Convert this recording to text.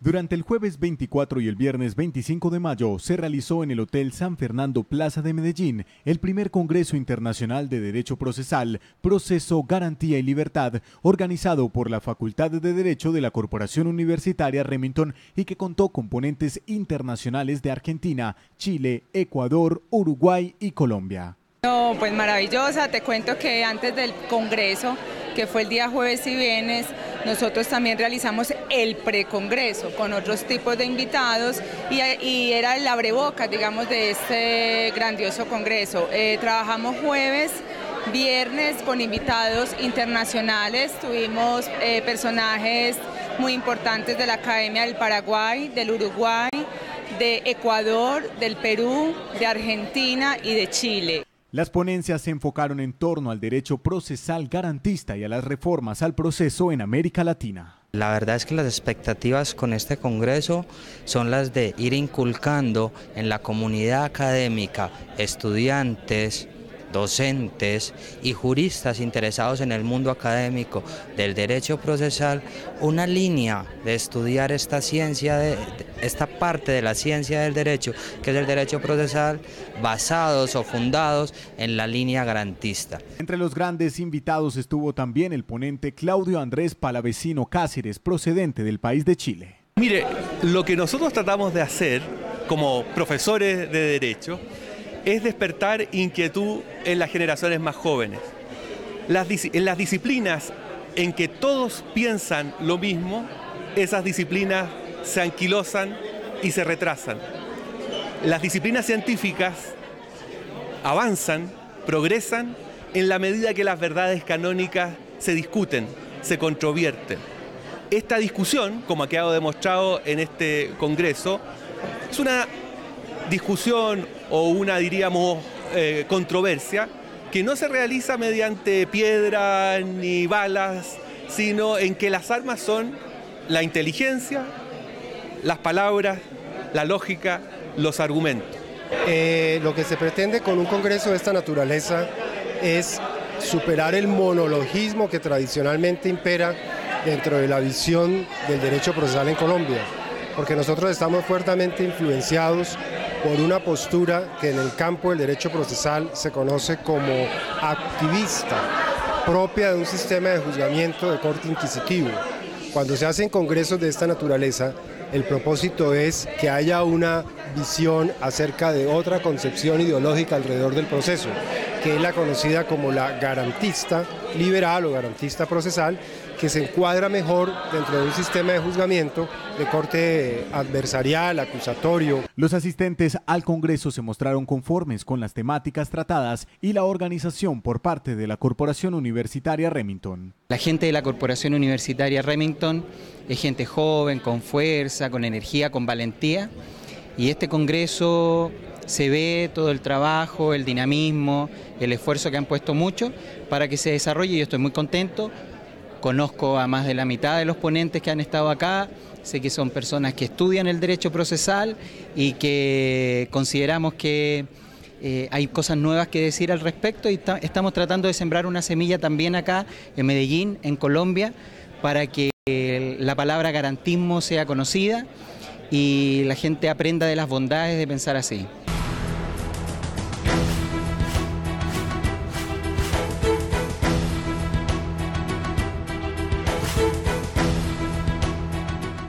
Durante el jueves 24 y el viernes 25 de mayo se realizó en el Hotel San Fernando Plaza de Medellín el primer Congreso Internacional de Derecho Procesal, Proceso, Garantía y Libertad, organizado por la Facultad de Derecho de la Corporación Universitaria Remington y que contó con ponentes internacionales de Argentina, Chile, Ecuador, Uruguay y Colombia. No, pues maravillosa, te cuento que antes del Congreso, que fue el día jueves y viernes, nosotros también realizamos el precongreso con otros tipos de invitados y era el abrebocas, digamos, de este grandioso congreso. Trabajamos jueves, viernes con invitados internacionales, tuvimos personajes muy importantes de la Academia del Paraguay, del Uruguay, de Ecuador, del Perú, de Argentina y de Chile. Las ponencias se enfocaron en torno al derecho procesal garantista y a las reformas al proceso en América Latina. La verdad es que las expectativas con este congreso son las de ir inculcando en la comunidad académica, estudiantes, docentes y juristas interesados en el mundo académico del derecho procesal, una línea de estudiar esta ciencia, esta parte de la ciencia del derecho, que es el derecho procesal, basados o fundados en la línea garantista. Entre los grandes invitados estuvo también el ponente Claudio Andrés Palavecino Cáceres, procedente del país de Chile. Mire, lo que nosotros tratamos de hacer como profesores de derecho es despertar inquietud en las generaciones más jóvenes. En las disciplinas en que todos piensan lo mismo, esas disciplinas se anquilosan y se retrasan. Las disciplinas científicas avanzan, progresan en la medida que las verdades canónicas se discuten, se controvierten. Esta discusión, como ha quedado demostrado en este congreso, es una discusión o una, diríamos, controversia que no se realiza mediante piedras ni balas, sino en que las armas son la inteligencia, las palabras, la lógica, los argumentos. Lo que se pretende con un congreso de esta naturaleza es superar el monologismo que tradicionalmente impera dentro de la visión del derecho procesal en Colombia, porque nosotros estamos fuertemente influenciados por una postura que en el campo del derecho procesal se conoce como activista, propia de un sistema de juzgamiento de corte inquisitivo. Cuando se hacen congresos de esta naturaleza, el propósito es que haya una visión acerca de otra concepción ideológica alrededor del proceso, que es la conocida como la garantista liberal o garantista procesal, que se encuadra mejor dentro de un sistema de juzgamiento de corte adversarial, acusatorio. Los asistentes al Congreso se mostraron conformes con las temáticas tratadas y la organización por parte de la Corporación Universitaria Remington. La gente de la Corporación Universitaria Remington es gente joven, con fuerza, con energía, con valentía, y este Congreso se ve todo el trabajo, el dinamismo, el esfuerzo que han puesto mucho para que se desarrolle. Yo estoy muy contento. Conozco a más de la mitad de los ponentes que han estado acá, sé que son personas que estudian el derecho procesal y que consideramos que hay cosas nuevas que decir al respecto y estamos tratando de sembrar una semilla también acá en Medellín, en Colombia, para que la palabra garantismo sea conocida y la gente aprenda de las bondades de pensar así.